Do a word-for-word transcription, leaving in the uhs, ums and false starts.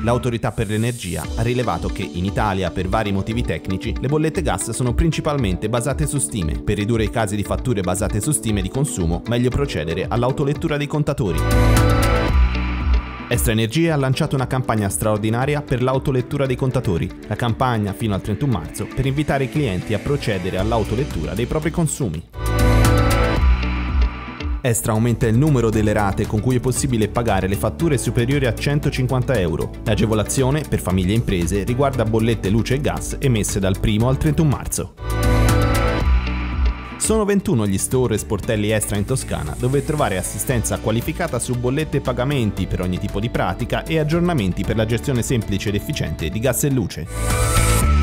L'Autorità per l'Energia ha rilevato che in Italia, per vari motivi tecnici, le bollette gas sono principalmente basate su stime. Per ridurre i casi di fatture basate su stime di consumo, meglio procedere all'autolettura dei contatori. Extra Energia ha lanciato una campagna straordinaria per l'autolettura dei contatori. La campagna fino al trentuno marzo per invitare i clienti a procedere all'autolettura dei propri consumi. Extra aumenta il numero delle rate con cui è possibile pagare le fatture superiori a centocinquanta euro. L'agevolazione per famiglie e imprese riguarda bollette luce e gas emesse dal primo al trentuno marzo. Sono ventuno gli store e sportelli Extra in Toscana dove trovare assistenza qualificata su bollette e pagamenti per ogni tipo di pratica e aggiornamenti per la gestione semplice ed efficiente di gas e luce.